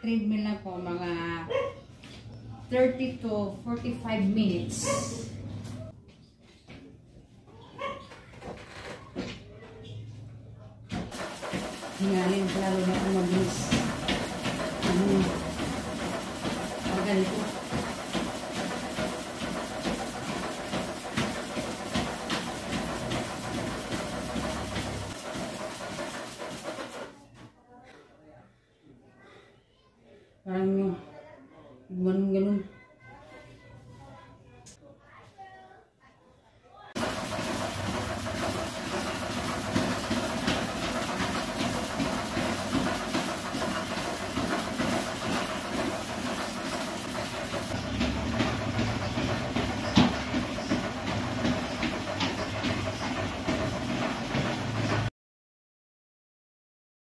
treadmill na po, mga 30 to 45 minutes. Hingalin lalo na kung mabilis. Ganito. Parang ganun.